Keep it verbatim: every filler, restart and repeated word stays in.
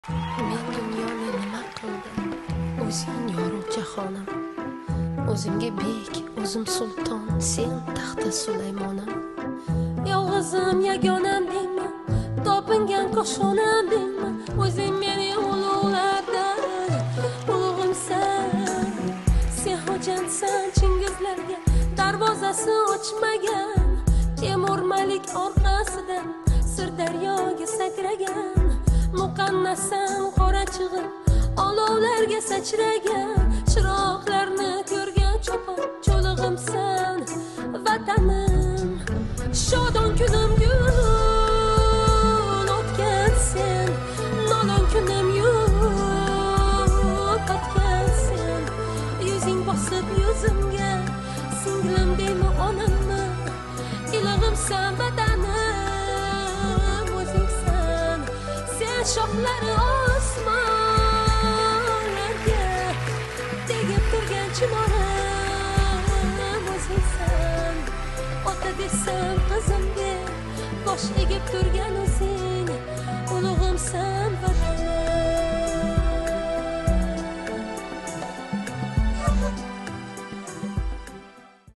Men dunyoni nima qildim? O'zing yorug' jahonim. O'zimga bek, o'zim sulton, sen taxta Sulaymonim. Yolg'izim yagonam deyman, topingan qo'shonam deyman. O'zing meni ulug'lardan ulug'imsan. Sen xo'jandsan Chingizlarga darvozasi ochmagan. Temur Malik orqasidan Sirdaryoga sakragan. Muqannasam qora chig'im olovlarga sachragan. Chiroqlarni ko'rgan cho'pon cho'lig'imsan vatanim. Shodon kunim gul o'tgan sen, nolon kunim yo'q o'tgan sen. Yuzing bosib yuzimga singlim deymi onamni, ilig'imsan vatanim o'zingsan. Sen shoxlari osmonlarga tegib turgan chinorim o'zingsan. Ota desam qizimga bosh egib turgan o'zing, ulug'imsan.